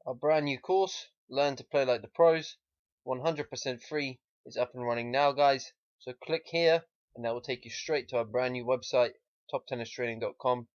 Our brand new course, Learn to Play Like the Pros, 100% free, is up and running now, guys. So click here and that will take you straight to our brand new website, toptennistraining.com.